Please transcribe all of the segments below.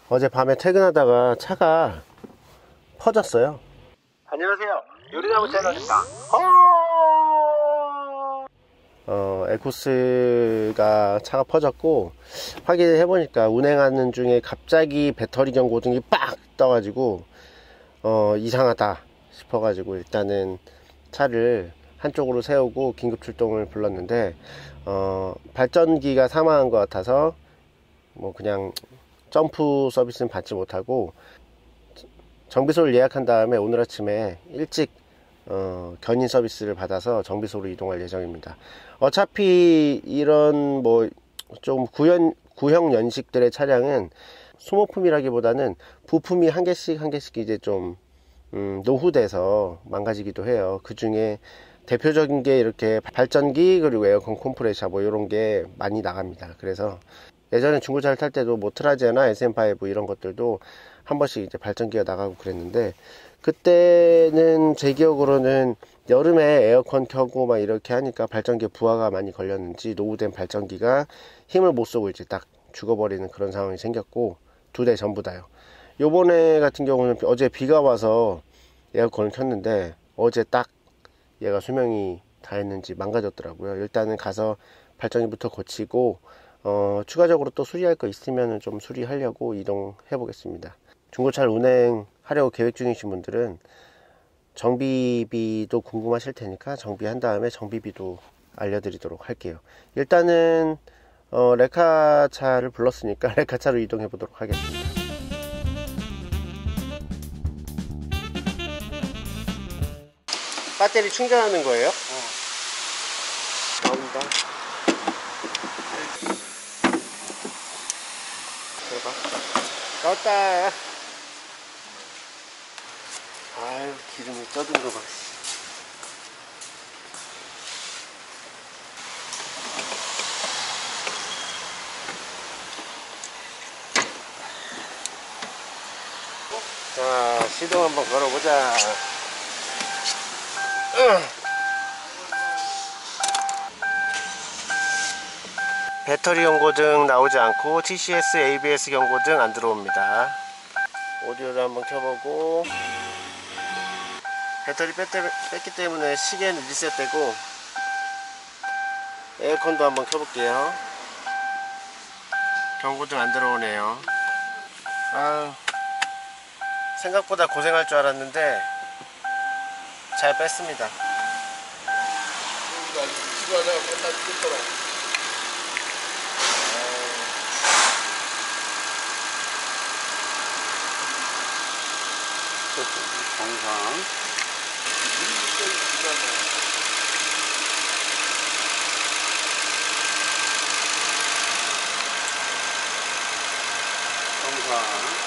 어젯밤에 퇴근하다가 차가 퍼졌어요. 안녕하세요. 요리나무 채널입니다. 에코스가 차가 퍼졌고, 확인을 해보니까 운행하는 중에 갑자기 배터리 경고등이 빡 떠가지고 이상하다 싶어가지고 일단은 차를 한쪽으로 세우고 긴급 출동을 불렀는데, 발전기가 사망한 것 같아서 뭐 그냥 점프 서비스는 받지 못하고 정비소를 예약한 다음에 오늘 아침에 일찍 견인 서비스를 받아서 정비소로 이동할 예정입니다. 어차피 이런 뭐 좀 구형 연식들의 차량은 소모품이라기보다는 부품이 한 개씩 이제 좀 노후돼서 망가지기도 해요. 그 중에 대표적인 게 이렇게 발전기 그리고 에어컨 컴프레셔 뭐 이런 게 많이 나갑니다. 그래서 예전에 중고차를 탈 때도 뭐 트라지아나 SM5 이런 것들도 한 번씩 이제 발전기가 나가고 그랬는데, 그때는 제 기억으로는 여름에 에어컨 켜고 막 이렇게 하니까 발전기에 부하가 많이 걸렸는지 노후된 발전기가 힘을 못 쏘고 이제 딱 죽어버리는 그런 상황이 생겼고, 2대 전부 다요. 요번에 같은 경우는 어제 비가 와서 에어컨을 켰는데 어제 딱 얘가 수명이 다 했는지 망가졌더라고요. 일단은 가서 발전기부터 고치고 추가적으로 또 수리할 거 있으면 좀 수리하려고 이동해 보겠습니다. 중고차를 운행하려고 계획 중이신 분들은 정비비도 궁금하실 테니까 정비한 다음에 정비비도 알려드리도록 할게요. 일단은 레카차를 불렀으니까 레카차로 이동해 보도록 하겠습니다. 배터리 충전하는 거예요? 나온다. 대박. 나왔다. 아유, 기름이 쪄든 거 봐. 자, 시동 한번 걸어보자. 배터리 경고등 나오지 않고 TCS, ABS 경고등 안 들어옵니다. 오디오도 한번 켜보고, 배터리 뺐기 때문에 시계는 리셋되고, 에어컨도 한번 켜볼게요. 경고등 안 들어오네요. 아유, 생각보다 고생할 줄 알았는데 잘 뺐습니다. 정상. 정상.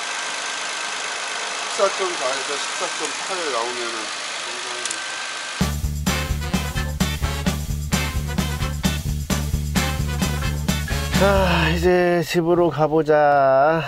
14.4에서 14.8에 나오면은 정상입니다. 자, 이제 집으로 가보자.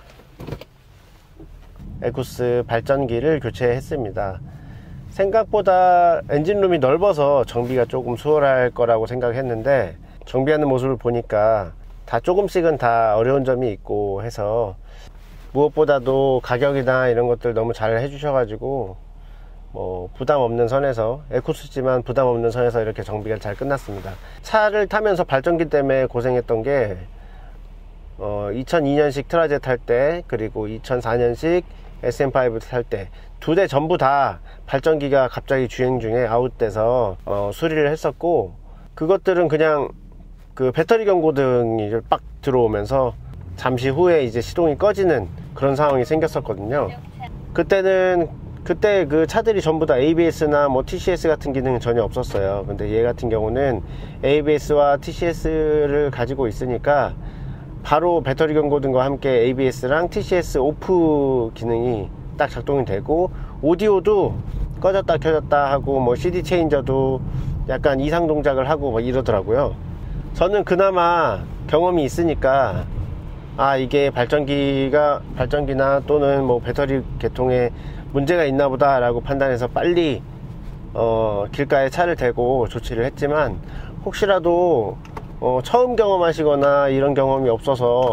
에코스 발전기를 교체했습니다. 생각보다 엔진룸이 넓어서 정비가 조금 수월할 거라고 생각했는데, 정비하는 모습을 보니까 다 조금씩은 다 어려운 점이 있고 해서, 무엇보다도 가격이나 이런 것들 너무 잘 해주셔가지고 뭐 부담 없는 선에서, 에코스지만 부담 없는 선에서 이렇게 정비가 잘 끝났습니다. 차를 타면서 발전기 때문에 고생했던 게 2002년식 트라제 탈 때, 그리고 2004년식 SM5 탈 때 2대 전부 다 발전기가 갑자기 주행 중에 아웃돼서 수리를 했었고, 그것들은 그냥 그 배터리 경고등이 빡 들어오면서 잠시 후에 이제 시동이 꺼지는 그런 상황이 생겼었거든요. 그때 그 차들이 전부 다 ABS나 뭐 TCS 같은 기능은 전혀 없었어요. 근데 얘 같은 경우는 ABS와 TCS를 가지고 있으니까 바로 배터리 경고등과 함께 ABS랑 TCS 오프 기능이 딱 작동이 되고, 오디오도 꺼졌다 켜졌다 하고, 뭐 CD 체인저도 약간 이상 동작을 하고 뭐 이러더라고요. 저는 그나마 경험이 있으니까 이게 발전기나 또는 뭐 배터리 계통에 문제가 있나 보다 라고 판단해서 빨리 길가에 차를 대고 조치를 했지만, 혹시라도 처음 경험하시거나 이런 경험이 없어서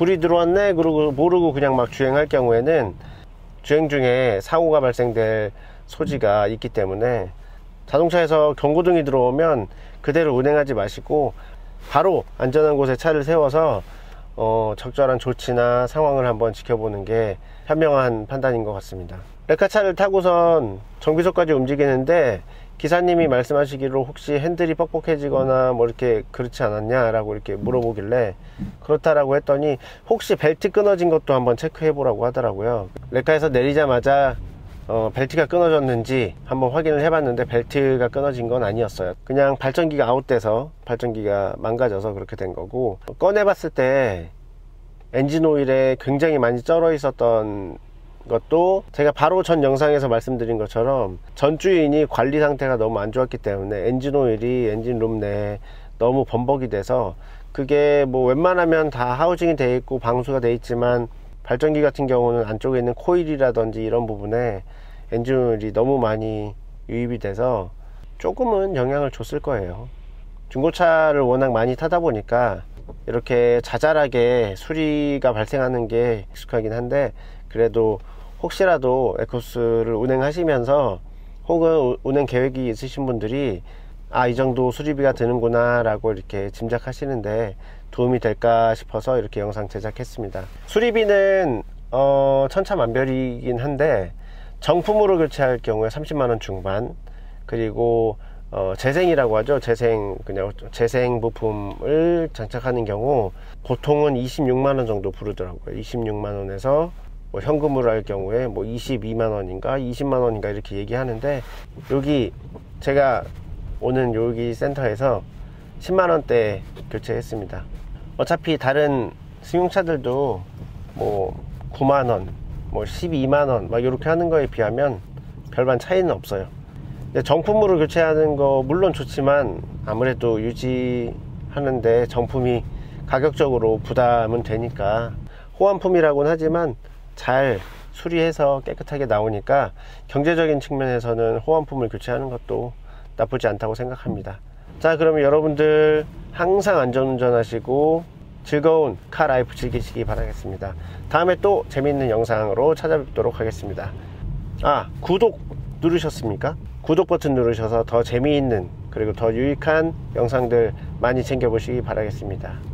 불이 들어왔네 그러고 모르고 그냥 막 주행할 경우에는 주행 중에 사고가 발생될 소지가 있기 때문에 자동차에서 경고등이 들어오면 그대로 운행하지 마시고 바로 안전한 곳에 차를 세워서 적절한 조치나 상황을 한번 지켜보는 게 현명한 판단인 것 같습니다. 레카차를 타고선 정비소까지 움직이는데 기사님이 말씀하시기로 혹시 핸들이 뻑뻑해지거나 뭐 이렇게 그렇지 않았냐 라고 이렇게 물어보길래 그렇다라고 했더니 혹시 벨트 끊어진 것도 한번 체크해 보라고 하더라고요. 레카에서 내리자마자 벨트가 끊어졌는지 한번 확인을 해봤는데 벨트가 끊어진 건 아니었어요. 그냥 발전기가 아웃돼서 발전기가 망가져서 그렇게 된 거고, 꺼내봤을 때 엔진 오일에 굉장히 많이 쩔어 있었던 것도 제가 바로 전 영상에서 말씀드린 것처럼 전 주인이 관리 상태가 너무 안 좋았기 때문에 엔진 오일이 엔진룸 내에 너무 범벅이 돼서, 그게 뭐 웬만하면 다 하우징이 돼 있고 방수가 돼 있지만 발전기 같은 경우는 안쪽에 있는 코일이라든지 이런 부분에 엔진 오일이 너무 많이 유입이 돼서 조금은 영향을 줬을 거예요. 중고차를 워낙 많이 타다 보니까 이렇게 자잘하게 수리가 발생하는 게 익숙하긴 한데, 그래도 혹시라도 에코스를 운행하시면서 혹은 운행 계획이 있으신 분들이 이 정도 수리비가 드는구나 라고 이렇게 짐작하시는데 도움이 될까 싶어서 이렇게 영상 제작했습니다. 수리비는 천차만별이긴 한데, 정품으로 교체할 경우에 30만원 중반, 그리고 재생이라고 하죠. 그냥 재생 부품을 장착하는 경우 보통은 26만원 정도 부르더라고요. 26만원에서 뭐 현금으로 할 경우에 뭐 22만원인가 20만원인가 이렇게 얘기하는데, 여기 제가 오는 여기 센터에서 10만원대 교체했습니다. 어차피 다른 승용차들도 뭐 9만원 뭐 12만원 막 이렇게 하는 거에 비하면 별반 차이는 없어요. 정품으로 교체하는 거 물론 좋지만 아무래도 유지하는데 정품이 가격적으로 부담은 되니까, 호환품이라고는 하지만 잘 수리해서 깨끗하게 나오니까 경제적인 측면에서는 호환품을 교체하는 것도 나쁘지 않다고 생각합니다. 자, 그러면 여러분들 항상 안전운전 하시고 즐거운 카라이프 즐기시기 바라겠습니다. 다음에 또 재미있는 영상으로 찾아뵙도록 하겠습니다. 구독 누르셨습니까? 구독 버튼 누르셔서 더 재미있는 그리고 더 유익한 영상들 많이 챙겨보시기 바라겠습니다.